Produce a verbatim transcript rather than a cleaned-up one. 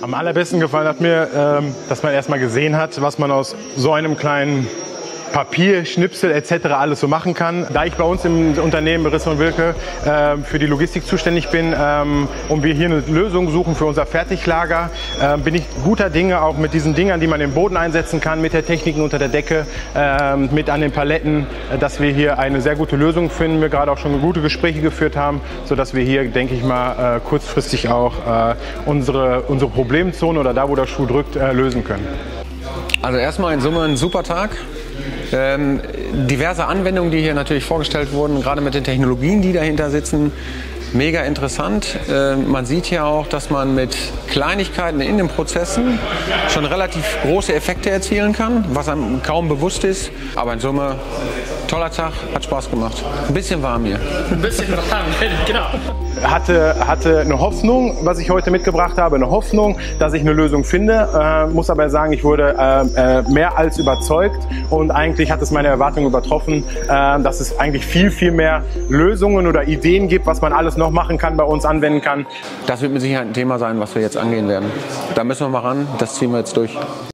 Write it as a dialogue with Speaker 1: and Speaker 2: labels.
Speaker 1: Am allerbesten gefallen hat mir, ähm, dass man erstmal gesehen hat, was man aus so einem kleinen Papier, Schnipsel et cetera alles so machen kann. Da ich bei uns im Unternehmen Riss und Wilke äh, für die Logistik zuständig bin ähm, und wir hier eine Lösung suchen für unser Fertiglager, äh, bin ich guter Dinge auch mit diesen Dingern, die man im Boden einsetzen kann, mit der Technik unter der Decke, äh, mit an den Paletten, äh, dass wir hier eine sehr gute Lösung finden. Wir gerade auch schon gute Gespräche geführt haben, sodass wir hier, denke ich mal, äh, kurzfristig auch äh, unsere, unsere Problemzone oder da, wo der Schuh drückt, äh, lösen können.
Speaker 2: Also erstmal in Summe ein super Tag. Ähm, diverse Anwendungen, die hier natürlich vorgestellt wurden, gerade mit den Technologien, die dahinter sitzen. Mega interessant. Äh, man sieht hier auch, dass man mit Kleinigkeiten in den Prozessen schon relativ große Effekte erzielen kann, was einem kaum bewusst ist. Aber in Summe, toller Tag, hat Spaß gemacht. Ein bisschen warm hier.
Speaker 3: Ein bisschen warm, genau.
Speaker 1: Hatte, hatte eine Hoffnung, was ich heute mitgebracht habe, eine Hoffnung, dass ich eine Lösung finde. Äh, muss aber sagen, ich wurde äh, äh, mehr als überzeugt und eigentlich hat es meine Erwartungen übertroffen, äh, dass es eigentlich viel, viel mehr Lösungen oder Ideen gibt, was man alles noch machen kann, bei uns anwenden kann.
Speaker 2: Das wird mit Sicherheit ein Thema sein, was wir jetzt angehen werden. Da müssen wir mal ran, das ziehen wir jetzt durch.